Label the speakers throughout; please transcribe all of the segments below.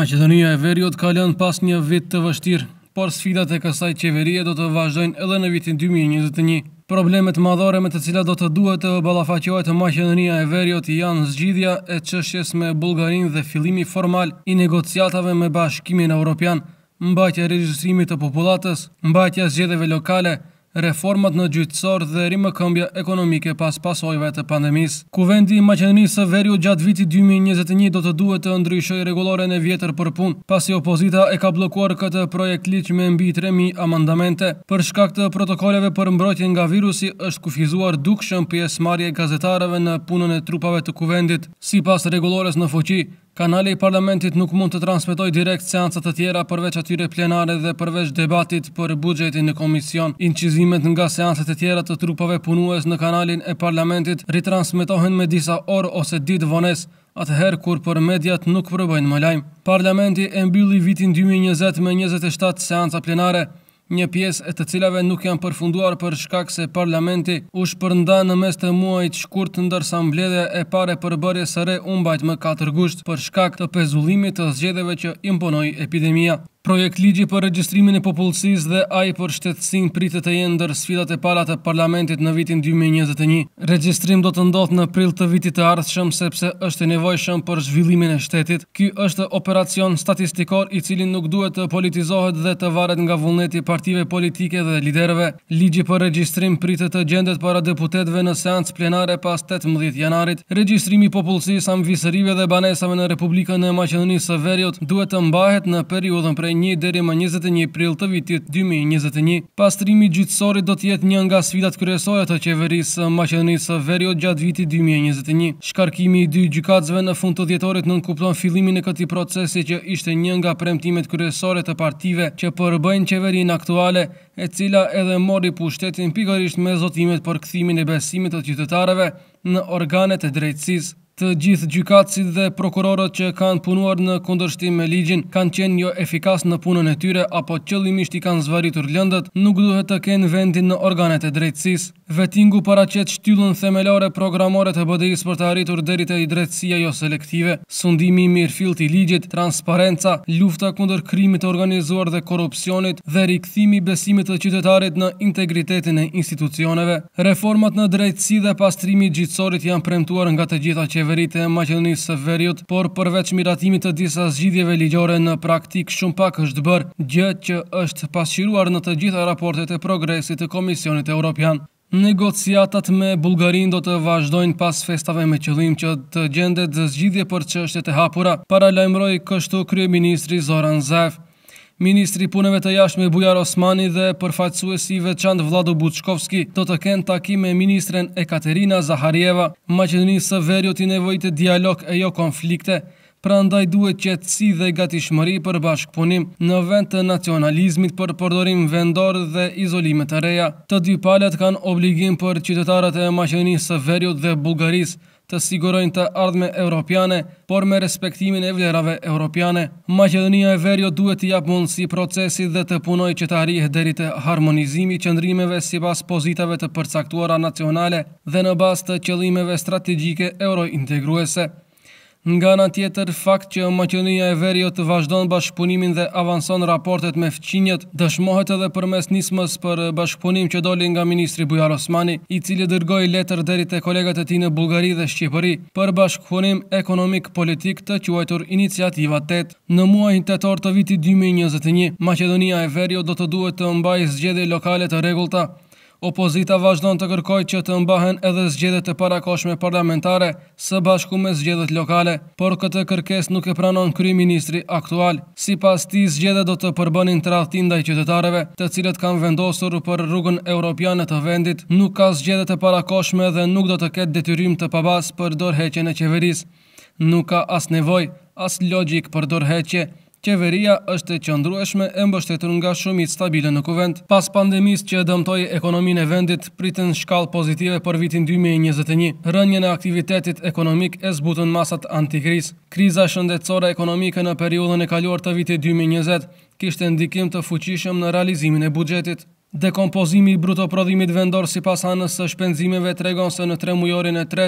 Speaker 1: Maqedonia e Veriut ka lënë pas një vit të vështirë, por sfidat e kësaj qeverie do të vazhdojnë edhe në vitin 2021. Problemet madhore me të cilat do të duhet të ballafaqohet Maqedonia e Veriut janë zgjidhja e çështjes me Bullgarinë dhe fillimi formal i negociatave me Bashkimin Evropian, mbajtja e regjistrimit të popullatës, mbajtja e zgjedhjeve lokale, reformat në gjyqësor dhe rimëkëmbja ekonomike pas pasojave të pandemisë. Kuvendi i Maqedonisë së Veriut gjatë vitit 2021 do të duhet të ndryshojë rregulloren e vjetër për punë, pasi opozita e ka bllokuar këtë projekt ligj me mbi 3000 amandamente. Për shkak të protokoleve për mbrojtjen nga virusi është kufizuar dukshëm pjesëmarrje e gazetarëve në punën e trupave të kuvendit. Sipas rregullores në fuqi, kanali i parlamentit nuk mund të transmetojë direkt seanca të tjera përveç atyre plenare dhe përveç debatit për buxhetin në komision. Incizimet nga seancat e tjera të trupave punues në kanalin e parlamentit ritransmetohen me disa orë ose ditë vonesë, atëherë kur për mediat nuk përbëjnë më lajm. Parlamenti e mbylli vitin 2020 me 27 seanca plenare, një pjesë e të cilave nuk janë përfunduar për shkak se parlamenti u shpërnda në mes të muajit shkurt, ndërsa mbledhja e parë përbërjes së re u mbajt më 4 gusht për shkak të pezullimit të zgjedhjeve që imponoi epidemia. Projekt ligji për regjistrimin e popullsisë dhe ai për shtetësinë pritet të jenë ndër sfidat e para të parlamentit në vitin 2021. Regjistrim do të ndodhë në prill të vitit të ardhshëm sepse është i nevojshëm për zhvillimin e shtetit. Ky është operacion statistikor i cili nuk duhet të politizohet dhe të varet nga vullneti i partive politike dhe liderëve. Ligji për regjistrim pritet të gjendet para deputetëve në seancë plenare pas 18 janarit. Regjistrimi i popullsisë, ambisërive dhe banesave në Republikën e Maqedonisë së Veriut duhet të mbahet në periudhën prej 1 deri më 21 prill të vitit 2021. Pastrimi gjyqësorit do të jetë një nga sfidat kryesore të qeverisë së Maqedonisë së Veriut gjatë vitit 2021. Shkarkimi i 2 gjykatësve në fund të dhjetorit nënkupton fillimin e këtij procesi që ishte një nga premtimet kryesore të partive që përbëjnë qeverinë aktuale, e cila edhe mori pushtetin pikërisht me zotimet për kthimin e besimit të qytetarëve në organet e drejtësisë. Të gjithë gjykatësit dhe prokurorët që kanë punuar në kundërshtim me ligjin kanë qenë jo efikas në punën e tyre apo qëllimisht i kanë zvarritur lëndët, nuk duhet të kenë vendin në organet e drejtësisë. Vetingu paraqet shtyllën themelore programore të BDI-s për të arritur deri te drejtësia jo selektive, sundimi i mirëfillt i ligjit, transparenca, lufta kundër krimit të organizuar dhe korrupsionit dhe rikthimi i besimit të qytetarit në integritetin e institucioneve. Reformat në drejtësi dhe pastrimi i gjyqësorit janë premtuar nga të gjitha qeveritë e Maqedonisë së Veriut, por përveç miratimit të disa zgjidhjeve ligjore në praktik shumë pak është bërë, gjë që është pasqyruar në të gjitha raportet e progresit të Komisionit Evropian. Negociatat me Bullgarinë do të vazhdojnë pas festave me qëllim që të gjendet zgjidhje për çështjet e hapura, paralajmëroi kështu kryeministri Zoran Zaev. Ministri i Punëve të Jashtme Bujar Osmani dhe përfaqësuesi i veçantë Vlado Buçkovski do të kenë takim me ministren Ekaterina Zaharieva. Maqedonisë së Veriut i nevojitet dialog e jo konflikte, prandaj duhet qetësi dhe gatishmëri për bashkëpunim në vend të nacionalizmit për përdorim vendor dhe izolime të reja. Të dy palët kanë obligim për qytetarët e Maqedonisë së Veriut dhe Bullgarisë të sigurojnë të ardhme europiane, por me respektimin e vlerave europiane. Maqedonia e Veriut duhet të japë mundësi procesit dhe të punojë që të arrijë deri te harmonizimi i qëndrimeve sipas pozitave të përcaktuara nacionale dhe në bazë të qëllimeve strategjike eurointegruese. Nga ana tjetër, fakt që Maqedonia e Veriut vazhdon bashkëpunimin dhe avanson raportet me fqinjet dëshmohet edhe përmes nismës për bashkëpunim që doli nga ministri Bujar Osmani, i cili dërgoi letër deri te kolegat e tij në Bullgari dhe Shqipëri për bashkëpunim ekonomik politik të quajtur Iniciativa 8. Në muajin tetor të vitit 2021, Maqedonia e Veriut do të duhet të mbajë zgjedhje lokale të rregullta. Opozita vazhdon të kërkojë që të mbahen edhe zgjedhjet e parakohshme parlamentare së bashku me zgjedhjet lokale, por këtë kërkesë nuk e pranon kryeministri aktual. Sipas tij, zgjedhjet do të përbënin tradhti ndaj qytetarëve, të cilët kanë vendosur për rrugën europiane të vendit. Nuk ka zgjedhje të parakohshme dhe nuk do të ketë detyrim të pabas për dorëheqjen e qeverisë. Nuk ka as nevojë, as logjik për dorëheqje. Qeveria është e qëndrueshme e mbështetur nga shumicë stabile në kuvend. Pas pandemisë që dëmtoi ekonominë e vendit, priten shkallë pozitive për vitin 2021. Rënjen e aktivitetit ekonomik e zbutën masat antikrizë. Kriza shëndetësore ekonomike në periudhën e kaluar të vitit 2020 kishte ndikim të fuqishëm në realizimin e buxhetit. Dekompozimi i brutoprodhimit vendor sipas anës së shpenzimeve tregon se në 3 mujorin e tretë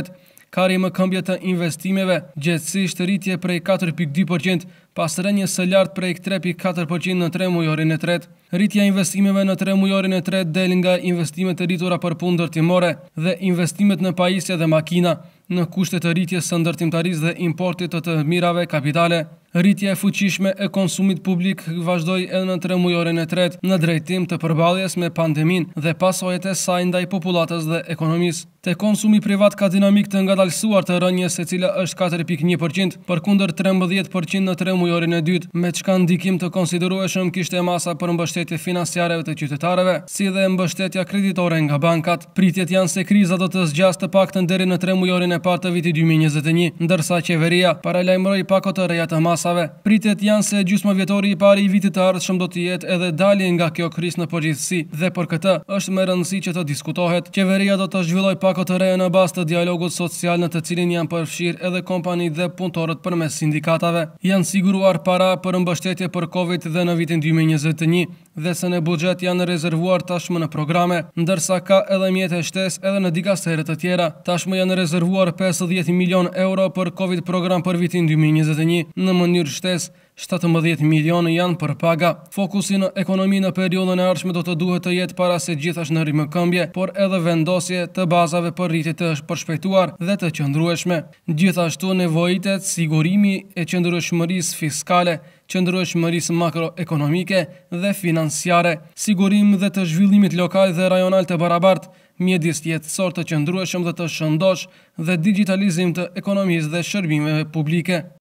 Speaker 1: ka rrimëkëmbje të investimeve, gjithsesi rritje prej 4,2%, pas rënjes së lartë prej 3,4% në 3 mujorin e tretë. Rritja e investimeve në 3 mujorin e tretë del nga investimet e rritura për punë ndërtimore dhe investimet në pajisje dhe makina, në kushte të rritjes së ndërtimtarisë dhe importit të mirave kapitale. Rritja e fuqishme e konsumit publik vazhdoi edhe në 3 mujorin e tretë në drejtim të përballjes me pandeminë dhe pasojat e saj ndaj popullatës dhe ekonomisë. Te konsumi privat ka dinamik të ngadalësuar të rënjes, e cila është 4,1%, përkundër 13% në 3 mujorin e dytë, me çka ndikim të konsiderueshëm kishte masa për mbështetje financiare të qytetarëve, si dhe mbështetja kreditore nga bankat. Pritjet janë se kriza do të zgjasë të paktën deri në 3 mujorin e parë të vitit 2021, ndërsa qeveria paralajmëroi pako të reja të masave. Pritjet janë se gjysmëvjetori i parë i vitit të ardhshëm do të jetë edhe dalje nga kjo krizë në përgjithësi, dhe për këtë është më rëndësi që të diskutohet. Qeveria do të zhvillojë pako të reja në bazë të dialogut social, në të cilin janë përfshirë edhe kompanitë dhe punëtorët përmes sindikatave. Janë siguruar para për mbështetje për Covid dhe në vitin 2021 dhe se në buxhet janë rezervuar tashmë në programe, ndërsa ka edhe mjete shtesë edhe në dikastere të tjera. Tashmë janë rezervuar 50 milion euro për Covid program për vitin 2021, në mënyrë shtesë 17 milion janë për paga. Fokusi në ekonomi në periudhën e ardhshme do të duhet të jetë para se gjithashtu në rrimëkëmbje, por edhe vendosje të bazave për rritje të përshpejtuar dhe të qëndrueshme. Gjithashtu nevojitet sigurimi e qëndrueshmërisë fiskale, qëndrueshmërisë makroekonomike dhe financiare, sigurim dhe të zhvillimit lokal dhe rajonal të barabartë, mjedis jetësor të qëndrueshëm dhe të shëndosh dhe digitalizim të ekonomisë dhe shërbimeve publike.